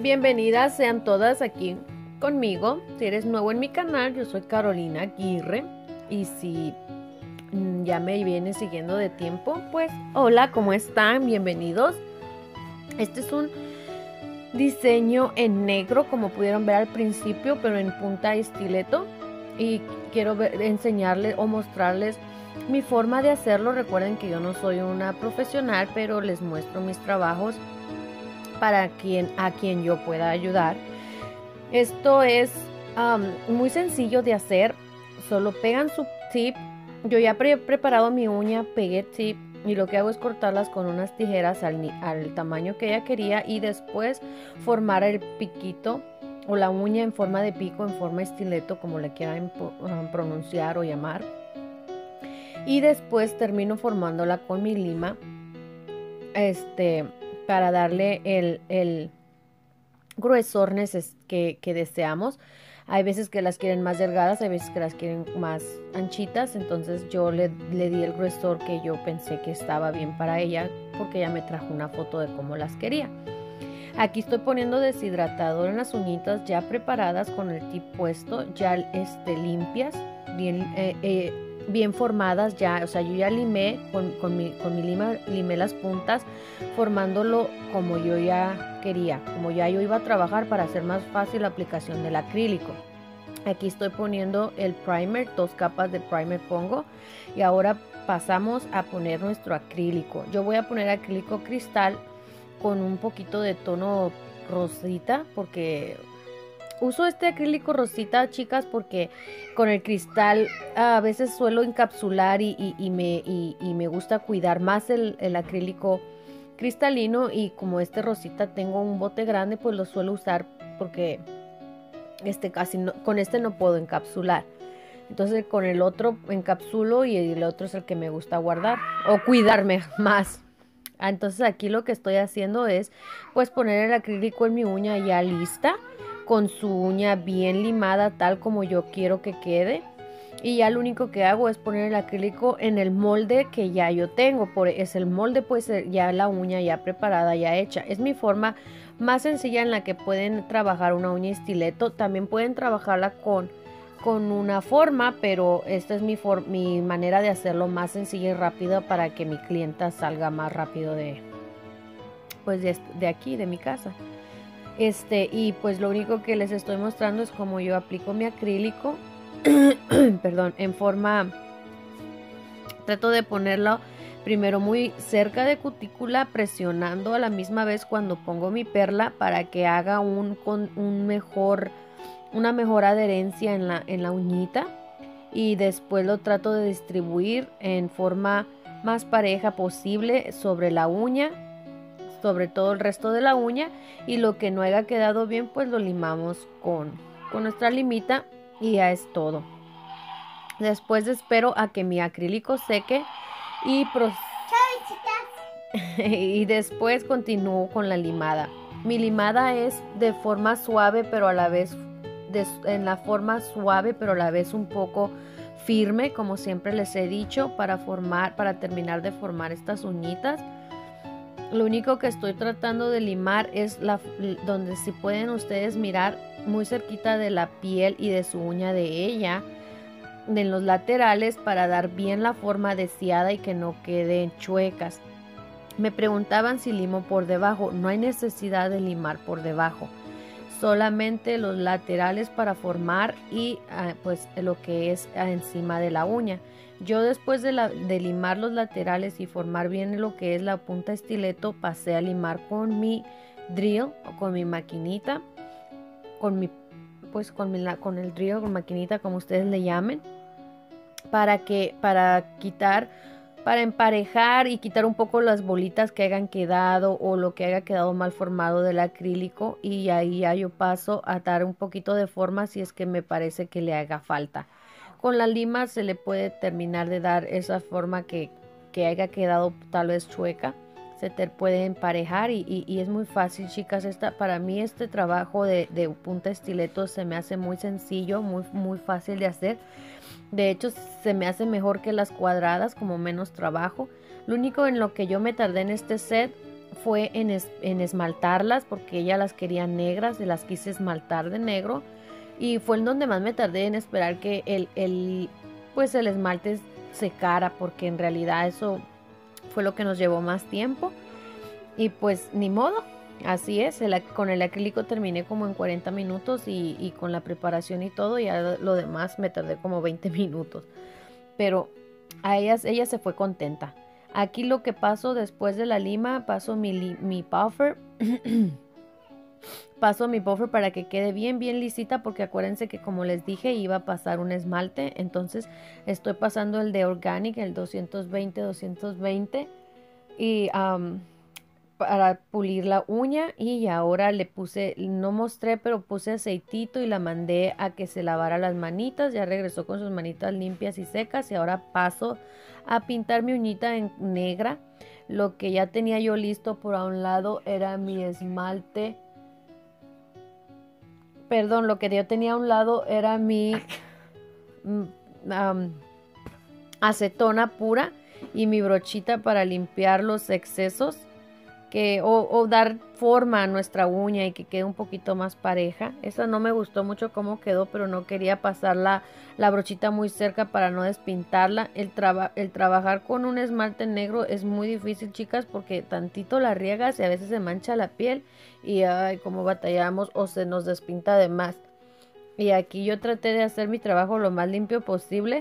Bienvenidas sean todas aquí conmigo. Si eres nuevo en mi canal, yo soy Carolina Aguirre. Y si ya me vienes siguiendo de tiempo, pues hola, ¿cómo están? Bienvenidos. Este es un diseño en negro, como pudieron ver al principio, pero en punta estileto. Y quiero enseñarles o mostrarles mi forma de hacerlo. Recuerden que yo no soy una profesional, pero les muestro mis trabajos para a quien yo pueda ayudar. Esto es muy sencillo de hacer. Solo pegan su tip. Yo ya he preparado mi uña, pegué tip y lo que hago es cortarlas con unas tijeras al tamaño que ella quería y después formar el piquito o la uña en forma de pico, en forma estileto, como le quieran pronunciar o llamar. Y después termino formándola con mi lima para darle el gruesor que deseamos. Hay veces que las quieren más delgadas, hay veces que las quieren más anchitas, entonces yo le di el gruesor que yo pensé que estaba bien para ella, porque ella me trajo una foto de cómo las quería. Aquí estoy poniendo deshidratador en las uñitas ya preparadas con el tip puesto, ya limpias, bien formadas ya, o sea, yo ya limé con mi lima, limé las puntas formándolo como yo ya quería, como ya yo iba a trabajar para hacer más fácil la aplicación del acrílico. Aquí estoy poniendo el primer, 2 capas de primer pongo y ahora pasamos a poner nuestro acrílico. Yo voy a poner acrílico cristal con un poquito de tono rosita porque uso este acrílico rosita, chicas, porque con el cristal a veces suelo encapsular y me gusta cuidar más el acrílico cristalino, y como este rosita tengo un bote grande, pues lo suelo usar porque con este no puedo encapsular. Entonces con el otro encapsulo y el otro es el que me gusta guardar o cuidarme más. Entonces aquí lo que estoy haciendo es pues poner el acrílico en mi uña ya lista, con su uña bien limada tal como yo quiero que quede, y ya lo único que hago es poner el acrílico en el molde que ya yo tengo. Es el molde, pues ya la uña ya preparada, ya hecha. Es mi forma más sencilla en la que pueden trabajar una uña estileto. También pueden trabajarla con una forma, pero esta es mi manera de hacerlo más sencilla y rápida para que mi clienta salga más rápido de aquí, de mi casa. Y pues lo único que les estoy mostrando es cómo yo aplico mi acrílico perdón, en forma, trato de ponerlo primero muy cerca de cutícula, presionando a la misma vez cuando pongo mi perla para que haga una mejor adherencia en la uñita, y después lo trato de distribuir en forma más pareja posible sobre la uña, sobre todo el resto de la uña, y lo que no haya quedado bien pues lo limamos con nuestra limita y ya es todo. Después espero a que mi acrílico seque y después continúo con la limada. Mi limada es de forma suave, pero a la vez en la forma suave, pero a la vez un poco firme, como siempre les he dicho, para terminar de formar estas uñitas. Lo único que estoy tratando de limar es donde, si pueden ustedes mirar, muy cerquita de la piel y de su uña de ella, en los laterales, para dar bien la forma deseada y que no queden chuecas. Me preguntaban si limo por debajo. No hay necesidad de limar por debajo, solamente los laterales para formar y pues lo que es encima de la uña. Yo después de limar los laterales y formar bien lo que es la punta estileto, pasé a limar con mi drill o con mi maquinita, con el drill, con maquinita, como ustedes le llamen, para emparejar y quitar un poco las bolitas que hayan quedado o lo que haya quedado mal formado del acrílico, y ahí ya yo paso a dar un poquito de forma si es que me parece que le haga falta. Con la lima se le puede terminar de dar esa forma que haya quedado tal vez chueca. Se te puede emparejar y es muy fácil, chicas. Para mí este trabajo de punta estileto se me hace muy sencillo, muy fácil de hacer. De hecho, se me hace mejor que las cuadradas, como menos trabajo. Lo único en lo que yo me tardé en este set fue en esmaltarlas, porque ella las quería negras, y las quise esmaltar de negro. Y fue en donde más me tardé en esperar que pues el esmalte secara, porque en realidad eso fue lo que nos llevó más tiempo. Y pues ni modo, así es, con el acrílico terminé como en 40 minutos y con la preparación y todo, ya lo demás me tardé como 20 minutos. Pero ella se fue contenta. Aquí lo que paso después de la lima, paso mi puffer. Paso mi puffer para que quede bien lisita, porque acuérdense que como les dije iba a pasar un esmalte. Entonces estoy pasando el de Organic, el 220 y para pulir la uña. Y ahora le puse, no mostré, pero puse aceitito y la mandé a que se lavara las manitas. Ya regresó con sus manitas limpias y secas, y ahora paso a pintar mi uñita en negra. Lo que ya tenía yo listo por a un lado era mi esmalte. Perdón, lo que yo tenía a un lado era mi acetona pura y mi brochita para limpiar los excesos o dar forma a nuestra uña y que quede un poquito más pareja. Esa no me gustó mucho cómo quedó, pero no quería pasar la brochita muy cerca para no despintarla. El trabajar con un esmalte negro es muy difícil, chicas, porque tantito la riegas y a veces se mancha la piel y ay, como batallamos o se nos despinta de más. Y aquí yo traté de hacer mi trabajo lo más limpio posible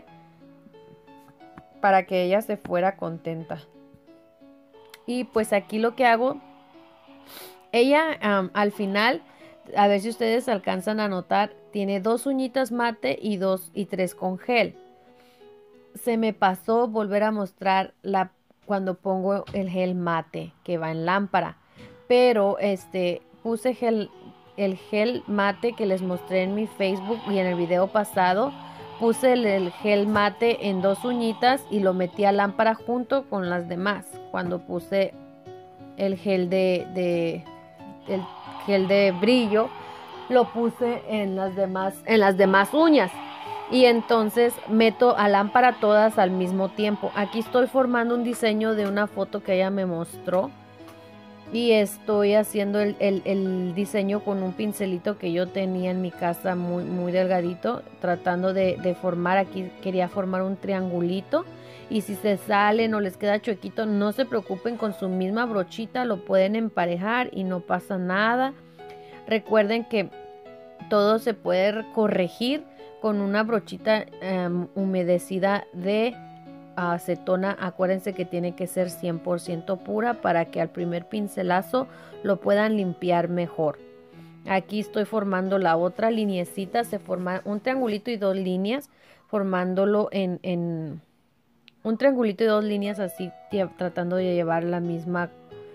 para que ella se fuera contenta. Y pues aquí lo que hago, ella al final, a ver si ustedes alcanzan a notar, tiene 2 uñitas mate y 3 con gel. Se me pasó volver a mostrar cuando pongo el gel mate que va en lámpara, pero puse el gel mate que les mostré en mi Facebook y en el video pasado. Puse el gel mate en 2 uñitas y lo metí a lámpara junto con las demás. Cuando puse el gel de brillo, lo puse en las demás uñas. Y entonces meto a lámpara todas al mismo tiempo. Aquí estoy formando un diseño de una foto que ella me mostró. Y estoy haciendo el diseño con un pincelito que yo tenía en mi casa muy delgadito, tratando de formar. Aquí quería formar un triangulito, y si se salen o les queda chuequito, no se preocupen, con su misma brochita lo pueden emparejar y no pasa nada. Recuerden que todo se puede corregir con una brochita humedecida de acetona. Acuérdense que tiene que ser 100% pura para que al primer pincelazo lo puedan limpiar mejor. Aquí estoy formando la otra liniecita. Se forma un triangulito y 2 líneas, formándolo en un triangulito y 2 líneas, así tratando de llevar las mismas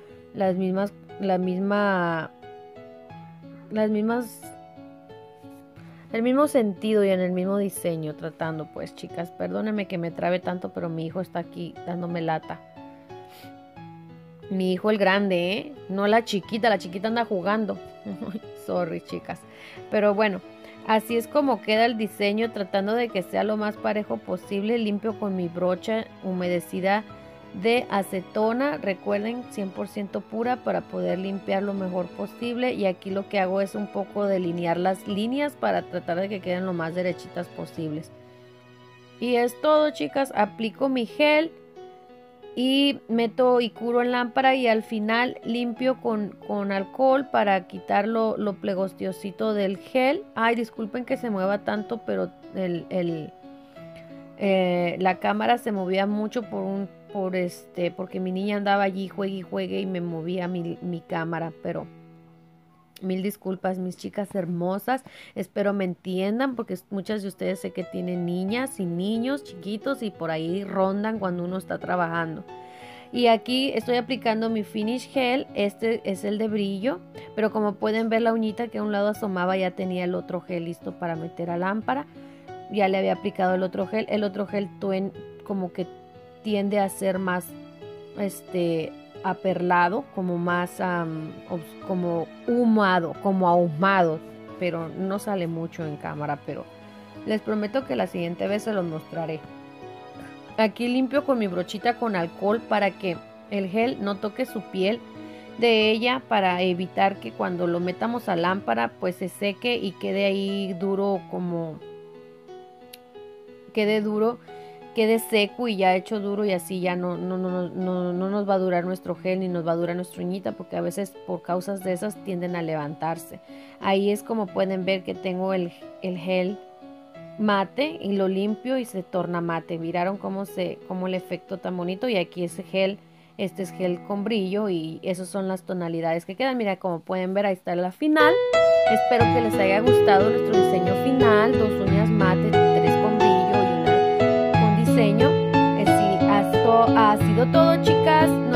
el mismo sentido y en el mismo diseño, tratando. Pues chicas, perdónenme que me trabe tanto, pero mi hijo está aquí dándome lata. Mi hijo el grande, no la chiquita anda jugando. Sorry, chicas. Pero bueno, así es como queda el diseño, tratando de que sea lo más parejo posible. Limpio con mi brocha humedecida de acetona, recuerden 100% pura, para poder limpiar lo mejor posible. Y aquí lo que hago es un poco delinear las líneas para tratar de que queden lo más derechitas posibles. Y es todo, chicas. Aplico mi gel y meto y curo en lámpara, y al final limpio con alcohol para quitar lo plegostiosito del gel. Ay, disculpen que se mueva tanto, pero la cámara se movía mucho porque mi niña andaba allí juegue y me movía mi cámara. Pero mil disculpas, mis chicas hermosas, espero me entiendan, porque muchas de ustedes sé que tienen niñas y niños chiquitos y por ahí rondan cuando uno está trabajando. Y aquí estoy aplicando mi finish gel. Este es el de brillo, pero como pueden ver, la uñita que a un lado asomaba ya tenía el otro gel listo para meter a lámpara. Ya le había aplicado el otro gel. El otro gel como que tiende a ser más aperlado, como más como ahumado, pero no sale mucho en cámara, pero les prometo que la siguiente vez se los mostraré. Aquí limpio con mi brochita con alcohol para que el gel no toque su piel de ella para evitar que cuando lo metamos a lámpara pues se seque y quede ahí duro, como quede duro, quede seco y ya hecho duro, y así ya no nos va a durar nuestro gel ni nos va a durar nuestra uñita, porque a veces por causas de esas tienden a levantarse. Ahí es como pueden ver que tengo el gel mate y lo limpio y se torna mate. Miraron cómo el efecto tan bonito. Y aquí ese gel, este es gel con brillo, y esas son las tonalidades que quedan. Mira, como pueden ver, ahí está la final. Espero que les haya gustado nuestro diseño final, 2 uñas mate, 3 con brillo y una con diseño. Así ha sido todo, chicas.